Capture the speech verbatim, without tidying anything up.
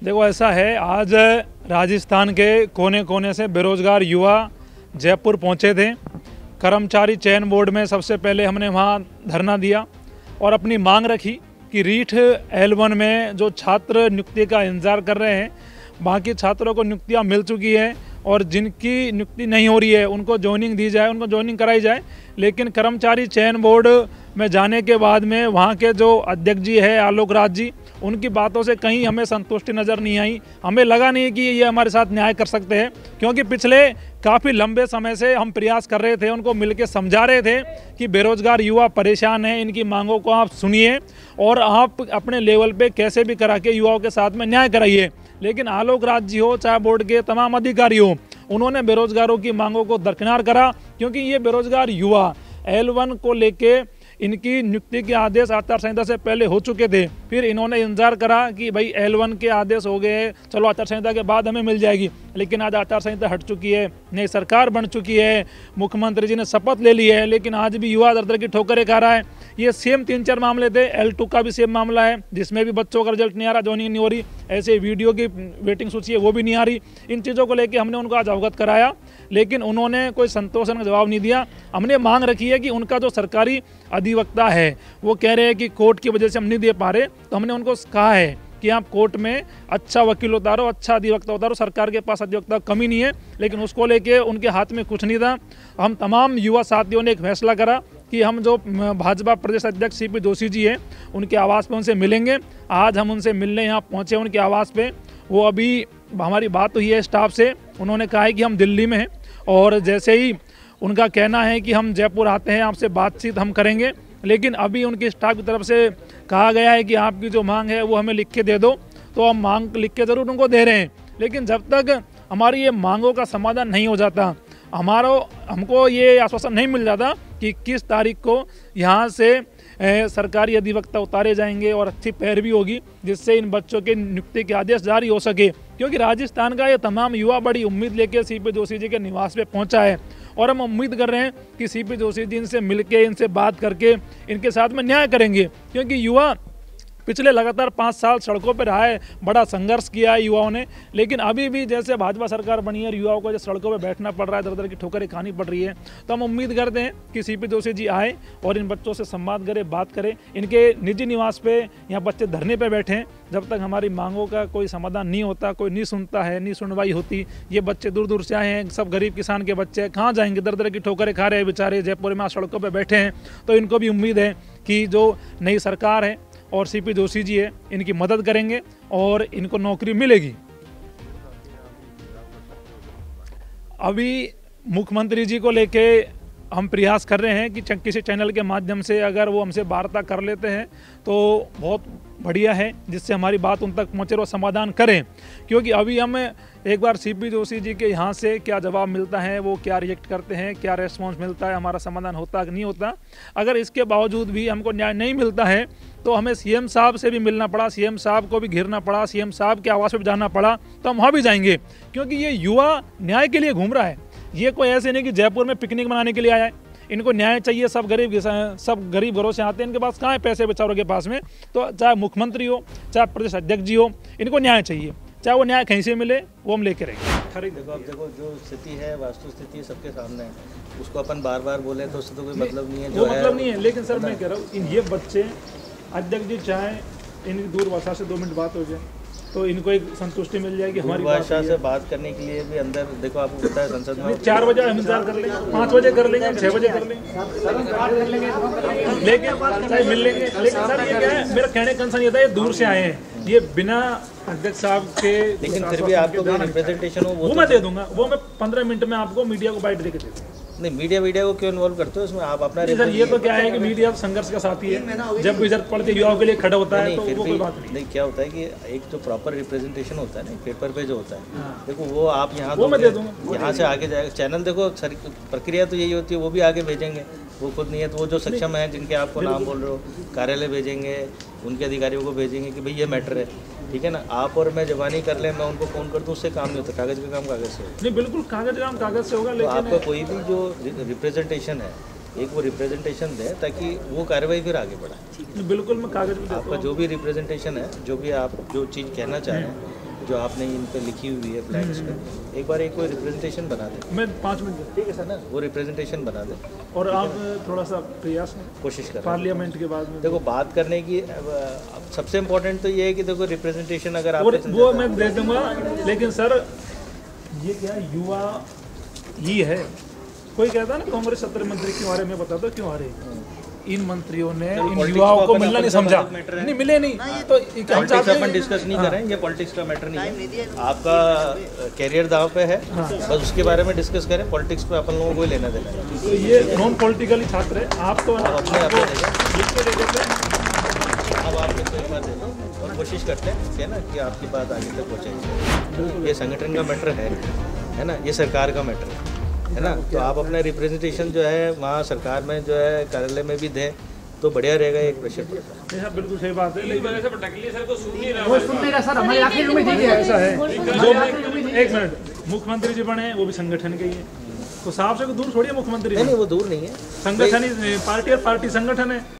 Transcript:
देखो ऐसा है, आज राजस्थान के कोने कोने से बेरोजगार युवा जयपुर पहुंचे थे। कर्मचारी चयन बोर्ड में सबसे पहले हमने वहां धरना दिया और अपनी मांग रखी कि रीठ एल वन में जो छात्र नियुक्ति का इंतजार कर रहे हैं, बाकी छात्रों को नियुक्तियां मिल चुकी है और जिनकी नियुक्ति नहीं हो रही है उनको जॉइनिंग दी जाए, उनको जॉइनिंग कराई जाए। लेकिन कर्मचारी चयन बोर्ड में जाने के बाद में वहाँ के जो अध्यक्ष जी है आलोक राज जी, उनकी बातों से कहीं हमें संतुष्टि नज़र नहीं आई। हमें लगा नहीं कि ये हमारे साथ न्याय कर सकते हैं, क्योंकि पिछले काफ़ी लंबे समय से हम प्रयास कर रहे थे, उनको मिलकर समझा रहे थे कि बेरोजगार युवा परेशान हैं, इनकी मांगों को आप सुनिए और आप अपने लेवल पे कैसे भी करा के युवाओं के साथ में न्याय कराइए। लेकिन आलोक राज जी हो चाहे बोर्ड के तमाम अधिकारी हो, उन्होंने बेरोजगारों की मांगों को दरकिनार करा, क्योंकि ये बेरोजगार युवा एल वन को लेके इनकी नियुक्ति के आदेश आचार संहिता से पहले हो चुके थे। फिर इन्होंने इंतजार करा कि भाई एल वन के आदेश हो गए, चलो आचार संहिता के बाद हमें मिल जाएगी। लेकिन आज आचार संहिता हट चुकी है, नई सरकार बन चुकी है, मुख्यमंत्री जी ने शपथ ले ली है, लेकिन आज भी युवा दर दर की ठोकरें खा रहा है। ये सेम तीन चार मामले थे, एल टू का भी सेम मामला है जिसमें भी बच्चों का रिजल्ट नहीं आ रहा, जॉइनिंग नहीं हो रही, ऐसे वीडियो की वेटिंग सूची है वो भी नहीं आ रही। इन चीज़ों को लेकर हमने उनको आज अवगत कराया, लेकिन उन्होंने कोई संतोषजनक जवाब नहीं दिया। हमने मांग रखी है कि उनका जो सरकारी अधिवक्ता है वो कह रहे हैं कि कोर्ट की वजह से हम नहीं दे पा रहे, तो हमने उनको कहा है कि आप कोर्ट में अच्छा वकील उतारो, अच्छा अधिवक्ता उतारो, सरकार के पास अधिवक्ता कमी नहीं है। लेकिन उसको लेके उनके हाथ में कुछ नहीं था। हम तमाम युवा साथियों ने एक फैसला करा कि हम जो भाजपा प्रदेश अध्यक्ष सी पी जोशी जी हैं उनके आवास पे उनसे मिलेंगे। आज हम उनसे मिलने यहाँ पहुँचे उनके आवास पे। वो अभी हमारी बात हुई है स्टाफ से, उन्होंने कहा है कि हम दिल्ली में हैं और जैसे ही उनका कहना है कि हम जयपुर आते हैं आपसे बातचीत हम करेंगे। लेकिन अभी उनकी स्टाफ की तरफ से कहा गया है कि आपकी जो मांग है वो हमें लिख के दे दो, तो हम मांग लिख के ज़रूर उनको दे रहे हैं। लेकिन जब तक हमारी ये मांगों का समाधान नहीं हो जाता, हमारा हमको ये आश्वासन नहीं मिल जाता कि किस तारीख को यहाँ से ए, सरकारी अधिवक्ता उतारे जाएंगे और अच्छी पैरवी होगी जिससे इन बच्चों के नियुक्ति के आदेश जारी हो सके। क्योंकि राजस्थान का ये तमाम युवा बड़ी उम्मीद लेके सी पी जोशी जी के निवास पे पहुंचा है और हम उम्मीद कर रहे हैं कि सी पी जोशी जी इनसे मिलके, इनसे बात करके इनके साथ में न्याय करेंगे। क्योंकि युवा पिछले लगातार पाँच साल सड़कों पर रहा है, बड़ा संघर्ष किया है युवाओं ने। लेकिन अभी भी जैसे भाजपा सरकार बनी है, युवाओं को जैसे सड़कों पर बैठना पड़ रहा है, दर दर की ठोकरें खानी पड़ रही है, तो हम उम्मीद करते हैं कि सी पी जोशी जी आए और इन बच्चों से संवाद करें, बात करें। इनके निजी निवास पे यहाँ बच्चे धरने पे बैठे हैं। जब तक हमारी मांगों का कोई समाधान नहीं होता, कोई नहीं सुनता है, नहीं सुनवाई होती, ये बच्चे दूर दूर से आए हैं, सब गरीब किसान के बच्चे कहाँ जाएंगे, दर दर की ठोकरें खा रहे हैं बेचारे, जयपुर में सड़कों पर बैठे हैं। तो इनको भी उम्मीद है कि जो नई सरकार है और सी पी जोशी जी है इनकी मदद करेंगे और इनको नौकरी मिलेगी। अभी मुख्यमंत्री जी को लेके हम प्रयास कर रहे हैं कि किसी चैनल के माध्यम से अगर वो हमसे वार्ता कर लेते हैं तो बहुत बढ़िया है, जिससे हमारी बात उन तक पहुँचे और समाधान करें। क्योंकि अभी हम एक बार सी पी जोशी जी के यहाँ से क्या जवाब मिलता है, वो क्या रिएक्ट करते हैं, क्या रेस्पॉन्स मिलता है, हमारा समाधान होता है कि नहीं होता। अगर इसके बावजूद भी हमको न्याय नहीं मिलता है तो हमें सी एम साहब से भी मिलना पड़ा, सी एम साहब को भी घेरना पड़ा, सी एम साहब के आवास पर भी जाना पड़ा, तो हम वहाँ भी जाएंगे। क्योंकि ये युवा न्याय के लिए घूम रहा है, ये कोई ऐसे नहीं कि जयपुर में पिकनिक मनाने के लिए आया है। इनको न्याय चाहिए, सब गरीब सब गरीब घरों से आते हैं, इनके पास कहाँ है पैसे बेचारों के पास में। तो चाहे मुख्यमंत्री हो, चाहे प्रदेश अध्यक्ष जी हो, इनको न्याय चाहिए, चाहे वो न्याय कहीं से मिले वो हम लेके रहेंगे। देखो अब देखो जो स्थिति है, वास्तु स्थिति सबके सामने है, उसको अपन बार बार बोले तो उससे तो कोई मतलब नहीं है, वो मतलब नहीं है। लेकिन सर मैं कह रहा हूँ ये बच्चे अध्यक्ष जी चाहे इनकी दूरभाषा से दो मिनट बात हो जाए तो इनको एक संतुष्टि मिल जाएगी। हमारी भाषा से बात करने के लिए भी अंदर देखो, आपको पता है संसद में चार बजे हम इंतजार कर लेंगे, पाँच बजे कर लेंगे, छः बजे कर लेंगे, लेकिन मिल लेंगे। लेकिन सर ये क्या है, मेरा कहने का कंसर्न ये था, ये दूर से आए हैं, ये बिना अध्यक्ष साहब के, लेकिन फिर भी आपको कोई रिप्रेजेंटेशन हो वो मैं दे दूंगा, वो मैं पंद्रह मिनट में आपको मीडिया को बाइट दे के दे दूंगा। नहीं, मीडिया मीडिया को क्यों इन्वॉल्व करते हो इसमें? आप अपना सर ये तो क्या है कि मीडिया संघर्ष का साथी है, जब भी जरूरत पड़ती है युवाओं के लिए खड़ा होता है, तो वो कोई बात नहीं। नहीं, क्या होता है कि एक जो प्रॉपर रिप्रेजेंटेशन होता है ना पेपर पे जो होता है, देखो वो आप यहाँ वो मैं दे दूंगा, यहाँ से आगे जाएगा चैनल। देखो सर प्रक्रिया तो यही होती है, वो भी आगे भेजेंगे, वो खुद नहीं है तो वो जो सक्षम है, जिनके आपको नाम बोल रहे हो, कार्यालय भेजेंगे, उनके अधिकारियों को भेजेंगे कि भाई ये मैटर है, ठीक है ना। आप और मैं जबानी कर लें, मैं उनको फ़ोन कर दूँ, उससे काम नहीं होता। कागज़ का काम कागज़ से होगा। नहीं, बिल्कुल कागज़ का काम कागज़ से होगा। तो लेकिन आपका कोई भी जो रिप्रेजेंटेशन है, एक वो रिप्रेजेंटेशन दे ताकि वो कार्रवाई फिर आगे बढ़े। बिल्कुल मैं कागज़ में आपका जो भी रिप्रेजेंटेशन है, जो भी आप जो चीज़ कहना चाह रहे हैं, जो आपने इन पे लिखी हुई है फ्लैग्स पे, एक बार एक कोई रिप्रेजेंटेशन बना दे। मैं पाँच मिनट ठीक है सर ना, वो रिप्रेजेंटेशन बना दे और आप थोड़ा सा प्रयास में कोशिश करें। पार्लियामेंट के बाद में देखो बात करने की अब, अब सबसे इम्पोर्टेंट तो ये है कि देखो रिप्रेजेंटेशन अगर आप और वो मैं दे दूंगा, लेकिन सर ये क्या युवा ही है। कोई कहता है ना कांग्रेस सत्र मंत्री क्यों आ रहे, मैं बताता हूँ क्यों आ रहे। इन मंत्रियों ने इन युवाओं को मिलना नहीं समझा, नहीं मिले नहीं तो हम पॉलिटिक्स अपन डिस्कस नहीं कर रहे हैं, ये पॉलिटिक्स का मैटर नहीं है। आपका कैरियर दांव पे है, बस उसके बारे में डिस्कस करें। पॉलिटिक्स पे अपन लोगों को लेना देना है। तो ये नॉन पॉलिटिकल छात्र है, आप तो अपने आप लिख के दे देते हैं। अब आप मेरे को एक बार दे दो और कोशिश करते हैं है ना कि आपकी बात आगे तक पहुँचाएगी। ये संगठन का मैटर है है ना, ये सरकार का मैटर है है ना। तो आप अपना रिप्रेजेंटेशन जो है वहाँ सरकार में जो है कार्यालय में भी दें तो बढ़िया रहेगा। एक प्रेशर नहीं सर, बिल्कुल सही बात है, लेकिन सर को सुन नहीं रहा, वो सुन नहीं रहा सर, हमारे आखिरी में ठीक है। ऐसा है जो एक मिनट मुख्यमंत्री जी बने वो भी संगठन के ही है, तो साहब से दूर छोड़िए मुख्यमंत्री। नहीं नहीं वो दूर नहीं है, संगठन ही पार्टी और पार्टी संगठन है।